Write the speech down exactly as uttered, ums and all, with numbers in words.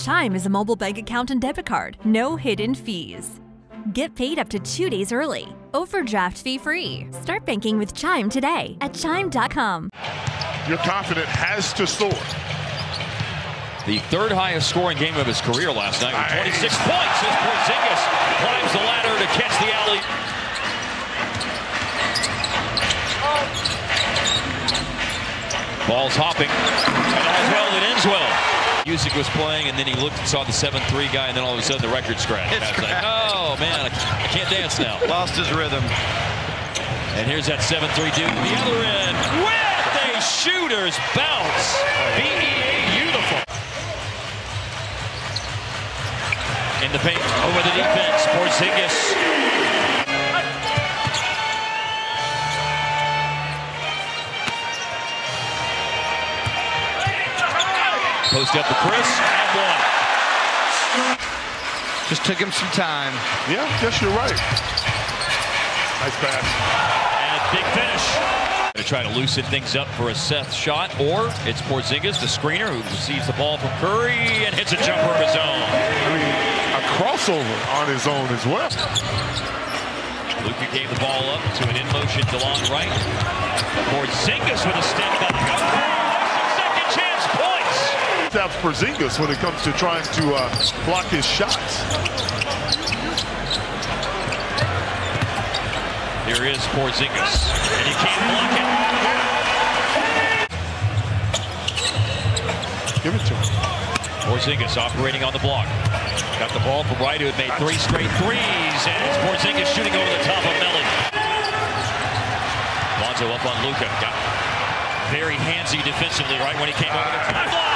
Chime is a mobile bank account and debit card. No hidden fees. Get paid up to two days early. Overdraft fee free. Start banking with Chime today at chime dot com. Your confidence has to soar. The third highest scoring game of his career last night with twenty-six points as Porzingis climbs the ladder to catch the alley. Ball's hopping, and all's well that ends well. Music was playing, and then he looked and saw the seven three guy, and then all of a sudden the record scratched. I was like, oh man, I can't dance now. Lost his rhythm. And here's that seven three dude to the other end with a shooter's bounce. B E A beautiful. In the paint, over the defense, Porzingis. Post up to Chris, and one. Just took him some time. Yeah, guess you're right. Nice pass. And a big finish. Going to try to loosen things up for a Seth shot, or it's Porzingis, the screener, who receives the ball from Curry and hits a jumper of his own. I mean, a crossover on his own as well. Luka gave the ball up to an in-motion DeLon Wright. Porzingis with a step back. That's Porzingis when it comes to trying to uh, block his shots. Here is Porzingis, and he can't block it. Give it to him. Porzingis operating on the block. Got the ball from Wright, who had made three straight threes, and it's Porzingis shooting over the top of Melly. Lonzo up on Luka. Got very handsy defensively right when he came over the top.